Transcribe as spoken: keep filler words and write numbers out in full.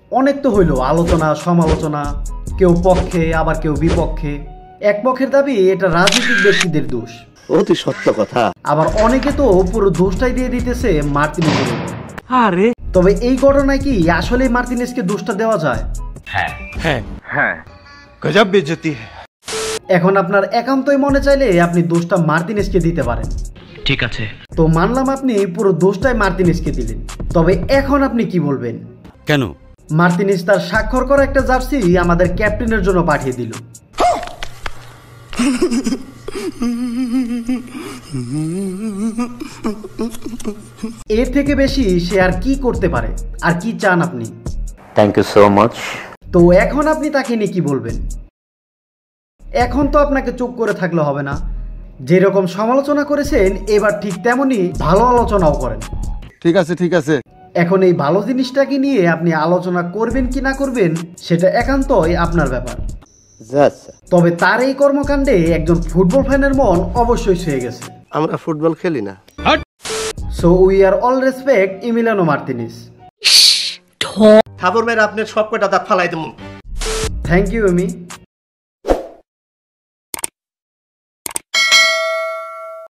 অনেক তো হইল আলোচনা সমালোচনা, কেউ পক্ষে আবার কেউ বিপক্ষে। এক পক্ষের দাবি এটা রাজনৈতিক ব্যক্তিদের দোষ, অতি সত্য কথা। আবার অনেকে তো পুরো দোষটাই দিয়ে দিতেছে মার্টিনেজের উপর। আরে তবে এই ঘটনায় কি আসলে মার্টিনেজকে দোষটা দেওয়া যায়? হ্যাঁ হ্যাঁ হ্যাঁ, গজব বেইজ্জতি। এখন আপনার একান্তই মনে চাইলে আপনি দোষটা মার্টিনেজকে দিতে পারেন। ঠিক আছে, তো মানলাম আপনি পুরো দোষটাই মার্টিনেজকে দিলেন। তবে এখন আপনি কি বলবেন? কেন? মার্টিনেজ তার স্বাক্ষর করা একটা জার্সি আমাদের ক্যাপ্টেনের জন্য পাঠিয়ে দিল। এর থেকে বেশি সে আর কি করতে পারে? আর কি চান আপনি? Thank you so much. তো এখন আপনি তাকে নিয়ে কি বলবেন? এখন তো আপনাকে চুপ করে থাকলে হবে না। যেরকম সমালোচনা করেছেন এবার ঠিক তেমনি ভালো আলোচনাও করেন। ঠিক আছে ঠিক আছে। এখন এই ভালো জিনিসটাকে নিয়ে আপনি আলোচনা করবেন কি না করবেন সেটা একান্তই আপনার ব্যাপার। তবে তার এই কর্মকাণ্ডে একজন ফুটবল ফ্যানের মন অবশ্যই ছুঁয়ে গেছে। আমরা ফুটবল খেলি না। So we are all respect Emiliano Martinez. থাপড় মেরে আপনার সব কটা দাঁত ফালাই দেবো। Thank you Emi.